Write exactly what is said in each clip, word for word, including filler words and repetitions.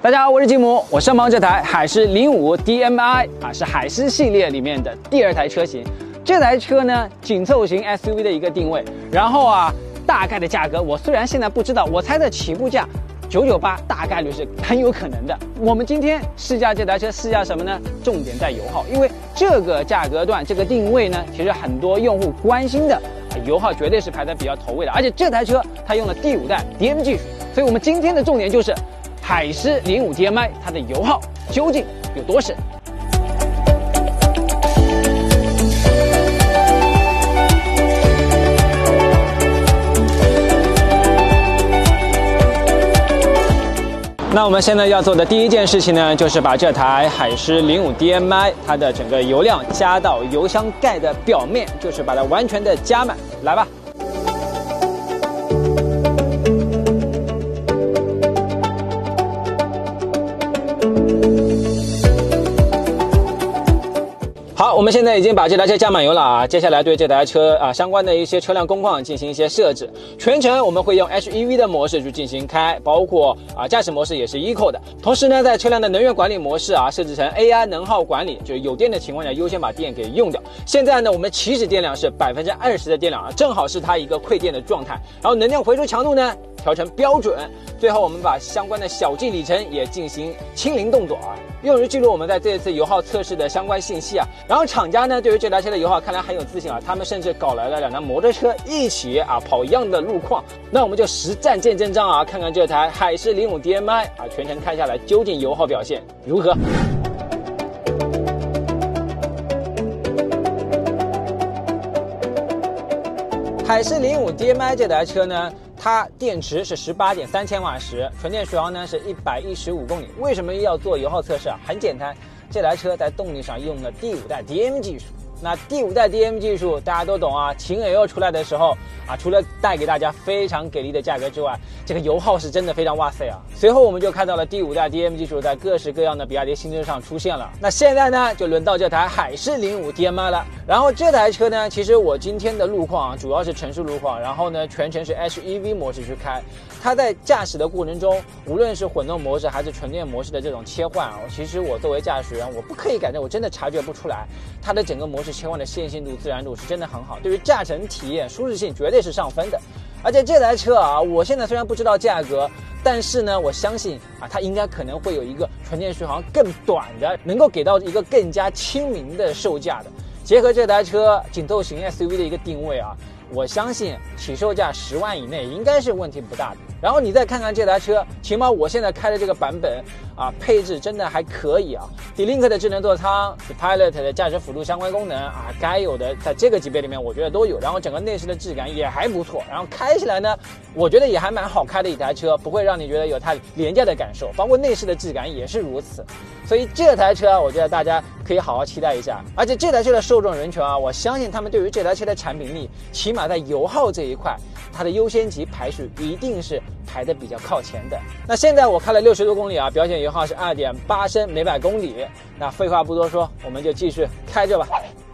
大家好，我是吉姆，我上方这台海狮零五 D M I 啊，是海狮系列里面的第二台车型。这台车呢，紧凑型 S U V 的一个定位，然后啊，大概的价格我虽然现在不知道，我猜的起步价九九八大概率是很有可能的。我们今天试驾这台车，试驾什么呢？重点在油耗，因为这个价格段这个定位呢，其实很多用户关心的，油耗绝对是排在比较头位的。而且这台车它用了第五代 D M 技术，所以我们今天的重点就是海狮零五 D M I 它的油耗究竟有多省？那我们现在要做的第一件事情呢，就是把这台海狮零五 D M I 它的整个油量加到油箱盖的表面，就是把它完全的加满。来吧。好，我们现在已经把这台车加满油了啊，接下来对这台车啊相关的一些车辆工况进行一些设置。全程我们会用 H E V 的模式去进行开，包括啊驾驶模式也是 Eco 的。同时呢，在车辆的能源管理模式啊设置成 A I 能耗管理，就是有电的情况下优先把电给用掉。现在呢，我们起始电量是百分之二十的电量啊，正好是它一个馈电的状态。然后能量回收强度呢调成标准。最后我们把相关的小计里程也进行清零动作啊，用于记录我们在这一次油耗测试的相关信息啊。然后厂家呢，对于这台车的油耗看来很有自信啊，他们甚至搞来了两辆摩托车一起啊跑一样的路况。那我们就实战见真章啊，看看这台海狮零五 D M I 啊全程开下来究竟油耗表现如何。海狮零五 D M I 这台车呢，它电池是 十八点三千瓦时，纯电续航呢是一百一十五公里。为什么要做油耗测试啊？很简单，这台车在动力上用了第五代 D M 技术。那第五代 D M 技术大家都懂啊，秦 L 出来的时候啊，除了带给大家非常给力的价格之外，这个油耗是真的非常哇塞啊。随后我们就看到了第五代 D M 技术在各式各样的比亚迪新车上出现了。那现在呢，就轮到这台海狮零五 D M I 了。然后这台车呢，其实我今天的路况啊，主要是城市路况，然后呢，全程是 H E V 模式去开。它在驾驶的过程中，无论是混动模式还是纯电模式的这种切换啊，其实我作为驾驶员，我不可以改正，我真的察觉不出来它的整个模式切换的线性度、自然度是真的很好，对于驾乘体验、舒适性绝对是上分的。而且这台车啊，我现在虽然不知道价格，但是呢，我相信啊，它应该可能会有一个纯电续航更短的，能够给到一个更加亲民的售价的。结合这台车紧凑型 S U V 的一个定位啊，我相信起售价十万以内应该是问题不大的。然后你再看看这台车，起码我现在开的这个版本啊，配置真的还可以啊。D-Link 的智能座舱 ，Pilot 的驾驶辅助相关功能啊，该有的在这个级别里面我觉得都有。然后整个内饰的质感也还不错，然后开起来呢，我觉得也还蛮好开的一台车，不会让你觉得有太廉价的感受。包括内饰的质感也是如此。所以这台车我觉得大家可以好好期待一下。而且这台车的受众人群啊，我相信他们对于这台车的产品力，起码在油耗这一块，它的优先级排序一定是排的比较靠前的。那现在我开了六十多公里啊，表显油耗是 二点八升每百公里。那废话不多说，我们就继续开着吧。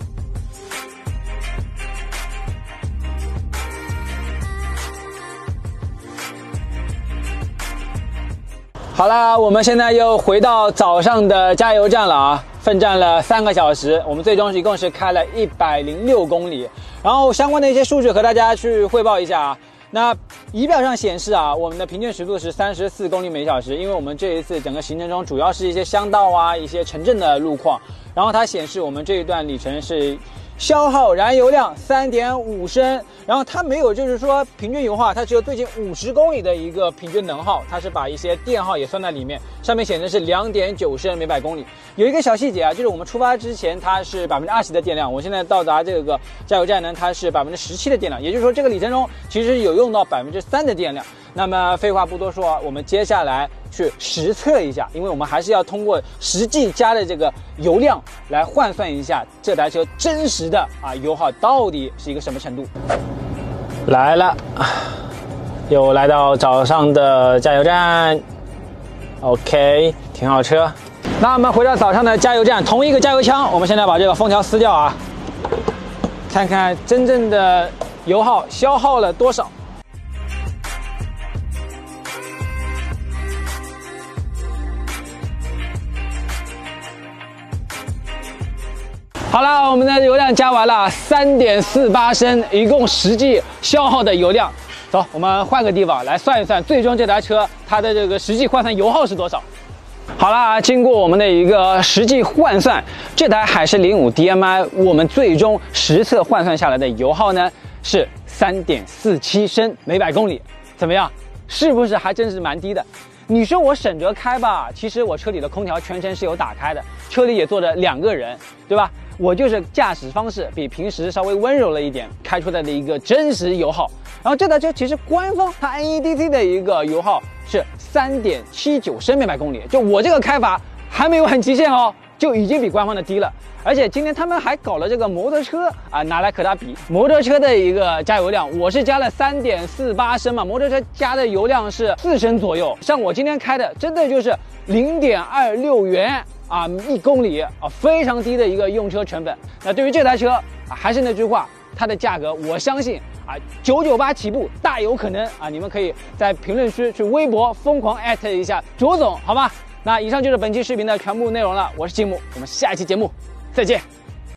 好啦，我们现在又回到早上的加油站了啊，奋战了三个小时，我们最终一共是开了一百零六公里。然后相关的一些数据和大家去汇报一下啊。那仪表上显示啊，我们的平均时速是三十四公里每小时，因为我们这一次整个行程中主要是一些乡道啊、一些城镇的路况，然后它显示我们这一段里程是消耗燃油量 三点五升，然后它没有就是说平均油耗，它只有最近五十公里的一个平均能耗，它是把一些电耗也算在里面，上面显示是 两点九升每百公里。有一个小细节啊，就是我们出发之前它是 百分之二十 的电量，我现在到达这个加油站呢，它是 百分之十七 的电量，也就是说这个里程中其实有用到 百分之三 的电量。那么废话不多说，我们接下来去实测一下，因为我们还是要通过实际加的这个油量来换算一下这台车真实的啊油耗到底是一个什么程度。来了，又来到早上的加油站 ，OK， 停好车。那我们回到早上的加油站，同一个加油枪，我们现在把这个封条撕掉啊，看看真正的油耗消耗了多少。 好了，我们的油量加完了，三点四八升，一共实际消耗的油量。走，我们换个地方来算一算，最终这台车它的这个实际换算油耗是多少？好啦，经过我们的一个实际换算，这台海狮零五 D M I 我们最终实测换算下来的油耗呢是 三点四七升每百公里，怎么样？是不是还真是蛮低的？你说我省着开吧，其实我车里的空调全程是有打开的，车里也坐着两个人，对吧？我就是驾驶方式比平时稍微温柔了一点，开出来的一个真实油耗。然后这台车其实官方它 N E D C 的一个油耗是 三点七九升每百公里，就我这个开法还没有很极限哦，就已经比官方的低了。而且今天他们还搞了这个摩托车啊，拿来和它比，摩托车的一个加油量，我是加了 三点四八升嘛，摩托车加的油量是四升左右，像我今天开的真的就是 零点二六元啊一公里啊，非常低的一个用车成本。那对于这台车啊，还是那句话，它的价格我相信啊九九八起步大有可能啊，你们可以在评论区去微博疯狂艾特一下卓总，好吗？那以上就是本期视频的全部内容了，我是吉姆，我们下一期节目再见。